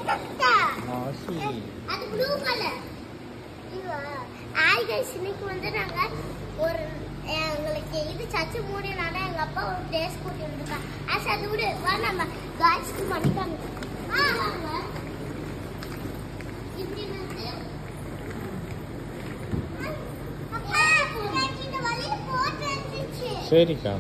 அது blue colour. Hi guys, இன்னைக்கு வந்து நாங்க ஒரு எங்களுக்கு இது சர்ச் மூடினால எங்க அப்பா ஒரு பிளேஸ் கூட்டி வந்திருக்காங்க. அது விடு வா நம்ம गाइसக்கு பண்ணிட்டாங்க. வாங்க இப்படி வந்து அப்பா எனக்கு இந்த வலி போட்டுச்சு. சரிக்கா.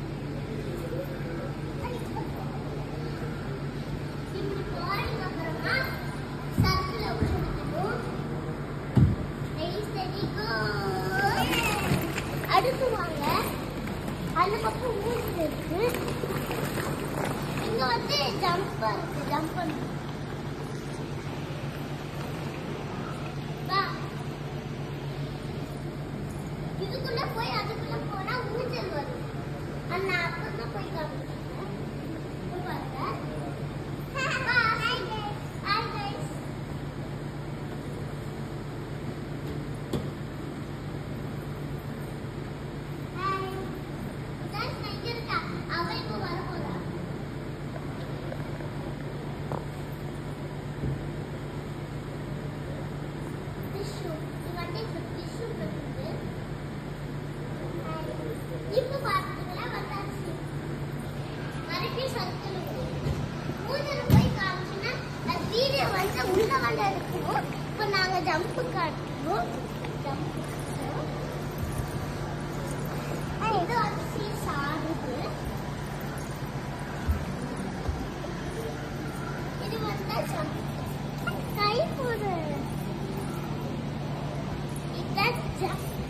அந்த பக்கம் ஊர் இருக்கு. இங்க வந்து ஜம்பர் இருக்கு. ஜம்பர் இதுக்குள்ள போய் அதுக்குள்ள போனா ஊஞ்சல் வரும். அண்ணா அப்பதான் போய் காமிக்கிறேன். இப்போ நாங்க ஜம்ப் காட்டுறோம். இது வந்து சாடுது. இது வந்து ஜம்ப் கை போடு. இதுதான் ஜம்ப்.